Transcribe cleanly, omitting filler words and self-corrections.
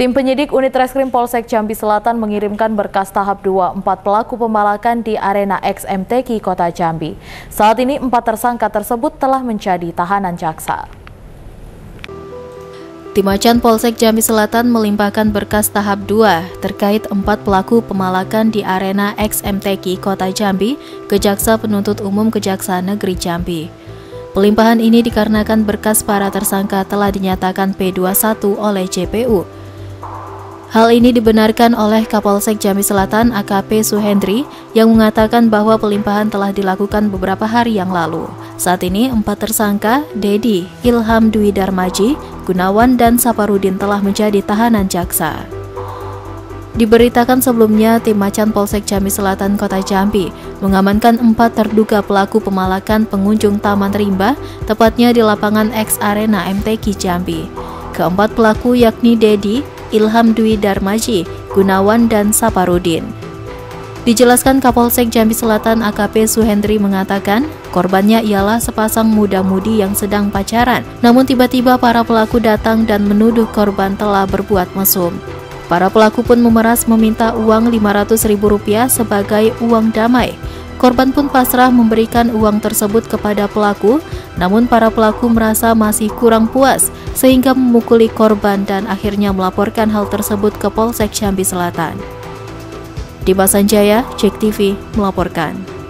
Tim penyidik unit reskrim Polsek Jambi Selatan mengirimkan berkas tahap 2 4 pelaku pemalakan di arena XMTQ Kota Jambi. Saat ini 4 tersangka tersebut telah menjadi tahanan jaksa. Tim Acan Polsek Jambi Selatan melimpahkan berkas tahap 2 terkait 4 pelaku pemalakan di arena XMTQ Kota Jambi ke Jaksa Penuntut Umum Kejaksaan Negeri Jambi. Pelimpahan ini dikarenakan berkas para tersangka telah dinyatakan P21 oleh JPU. Hal ini dibenarkan oleh Kapolsek Jambi Selatan AKP Suhendri yang mengatakan bahwa pelimpahan telah dilakukan beberapa hari yang lalu. Saat ini 4 tersangka, Dedi, Ilham Dwi Darmaji, Gunawan, dan Saparudin telah menjadi tahanan jaksa. Diberitakan sebelumnya, tim Acan Polsek Jambi Selatan Kota Jambi mengamankan 4 terduga pelaku pemalakan pengunjung Taman Rimba, tepatnya di lapangan X Arena MTQ Jambi. Keempat pelaku yakni Dedi, Ilham Dwi Darmaji, Gunawan, dan Saparudin. Dijelaskan Kapolsek Jambi Selatan AKP Suhendri mengatakan, korbannya ialah sepasang muda-mudi yang sedang pacaran. Namun tiba-tiba para pelaku datang dan menuduh korban telah berbuat mesum. Para pelaku pun memeras meminta uang Rp500.000 sebagai uang damai. Korban pun pasrah memberikan uang tersebut kepada pelaku, namun para pelaku merasa masih kurang puas sehingga memukuli korban dan akhirnya melaporkan hal tersebut ke Polsek Jambi Selatan. Dimas Sanjaya, JEK TV melaporkan.